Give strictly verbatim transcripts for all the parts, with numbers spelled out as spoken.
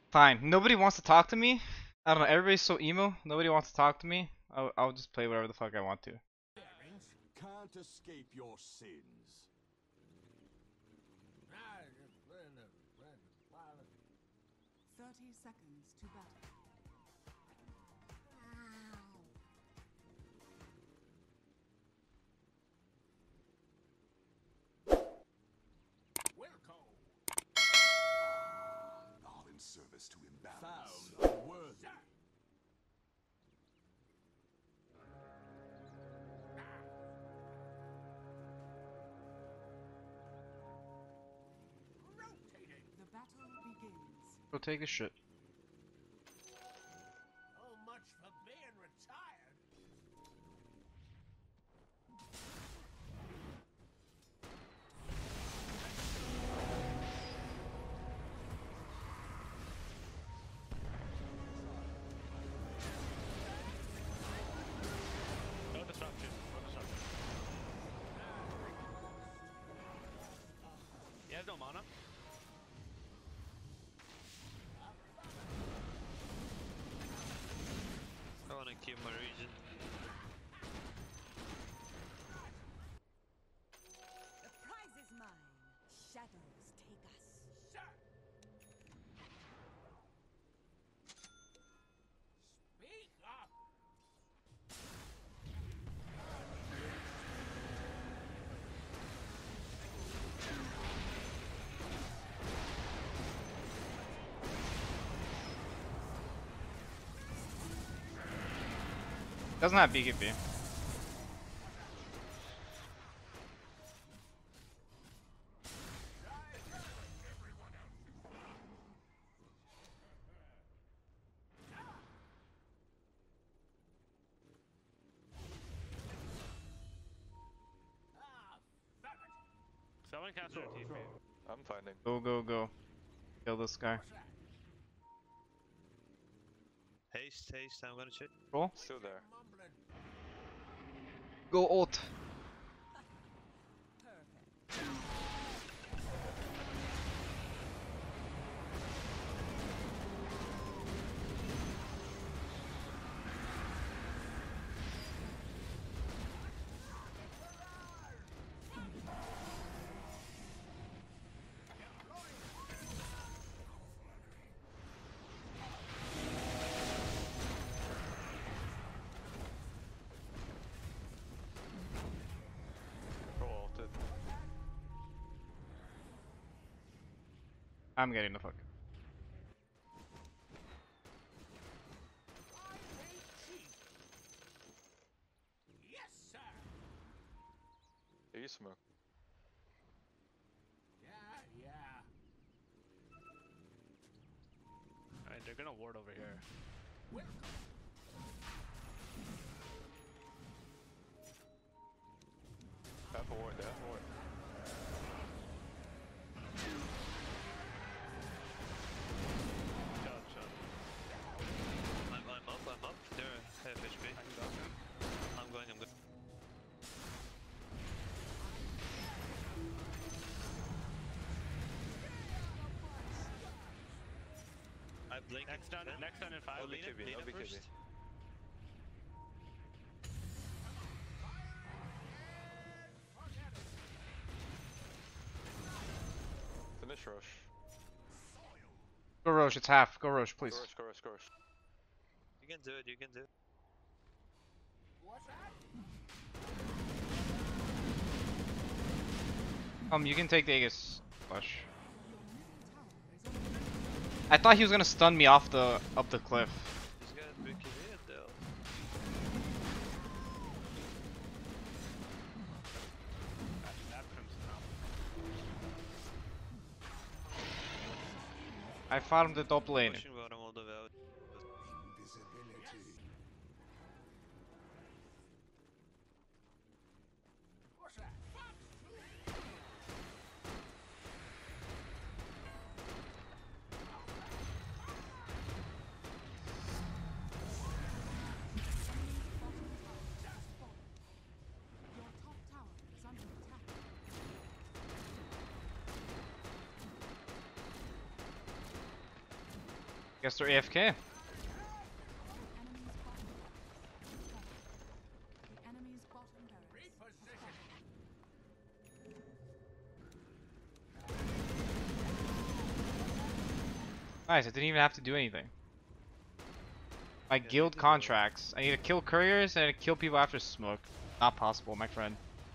Fine. Nobody wants to talk to me. I don't know. Everybody's so emo. Nobody wants to talk to me. I'll, I'll just play whatever the fuck I want to. Can't escape your sins. Thirty seconds to battle. Wilco. All in service to imbalance. Found unworthy. The battle begins. Go take a shit. So much for being retired. No disruption. No disruption. He has no mana. I wanna keep my region. The prize is mine. Shadows take us. Speak up. Doesn't have B K B. Someone cancel a T P. I'm finding. Go, go, go. Kill this guy. Haste, haste, I'm gonna check. Roll. Still there. Go ult. Perfect. Pro ulted. I'm getting the fuck. Yes, sir. Yeah, you smoke. Yeah, yeah. Alright, they're gonna ward over here. Half a ward, half a ward. Shot, shot. I'm, I'm up, I'm up. They're half H P. I can go. I'm going, I'm going. I blink. Next done, next done in five. I'll lean it, lean it first. Finish Roche. Go Roche, it's half. Go Roche, please. Go Roche, go Roche, go Roche. You can do it, you can do it. What's that? Um, you can take the Aegis flush. I thought he was gonna stun me off the up the cliff. He's got a big hit though. That crimson now. I farmed the top lane. Pushing bottom all the way out. Invisibility. What's that? Your top tower is under attack. Guess they're A F K. Enemy's bottom The enemy's bottom barracks has fallen. Nice, I didn't even have to do anything. My Yeah, they guild did the- contracts. I need to kill couriers and I need to kill people after smoke. Not possible, my friend.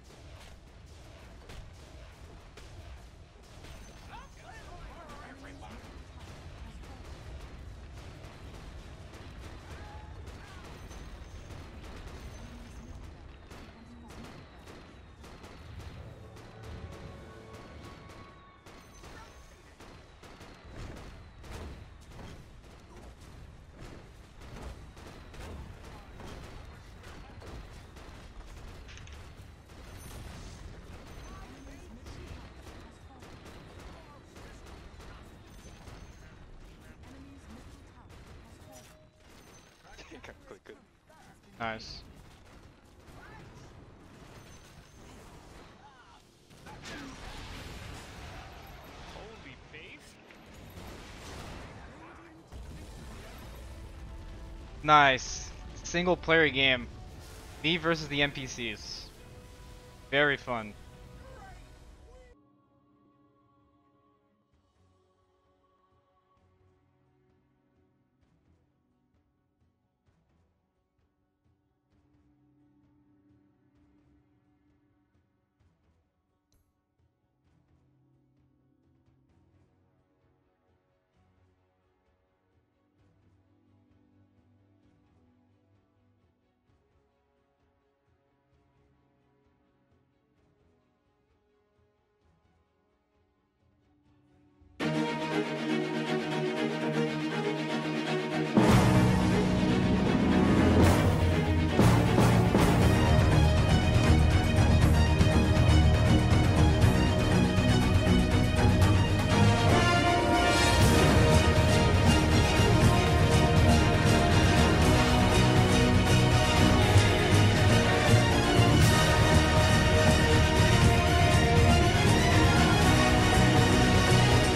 Click it. Nice. Holy face. Nice. Single player game. Me versus the N P Cs. Very fun.